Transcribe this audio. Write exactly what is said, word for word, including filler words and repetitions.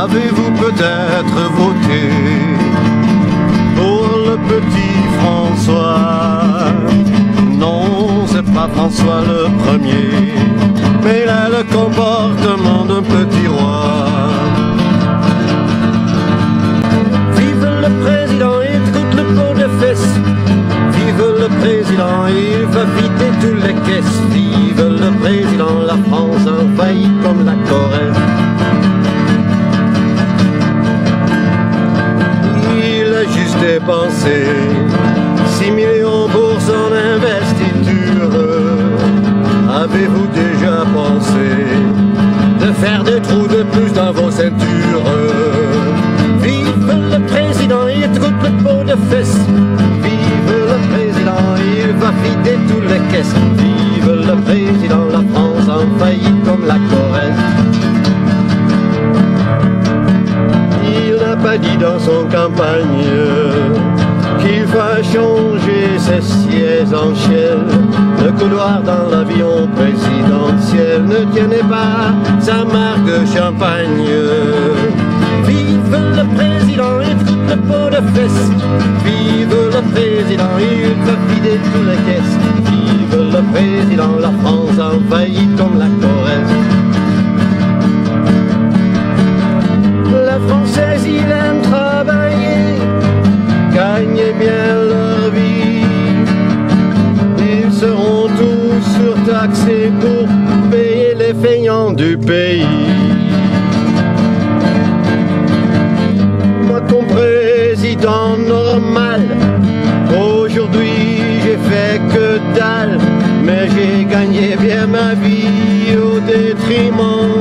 Avez-vous peut-être voté pour le petit François? Non, c'est pas François le premier, mais il a le comportement d'un petit roi. Vive le président, il troute le pot de fesses. Vive le président, il va vider toutes les caisses. Vive le président, la France envahit comme la Corée. Juste dépensé six millions pour son investiture. Avez-vous déjà pensé de faire des trous de plus dans vos ceintures? Vive le président, il troute le pot de fesses. Vive le président, il va vider toutes les caisses. Vive le président, la France envahit comme la Corée. Pas dit dans son campagne qu'il va changer ses sièges en chiel. Le couloir dans l'avion présidentiel ne tenait pas sa marque de champagne. Vive le président, il troute le pot de fesses. Vive le président, il va vider toutes les caisses. Vive le président, la France envahit comme la Corée. Les Français, ils aiment travailler, gagner bien leur vie. Ils seront tous surtaxés pour payer les feignants du pays. Moi comme président normal, aujourd'hui j'ai fait que dalle, mais j'ai gagné bien ma vie au détriment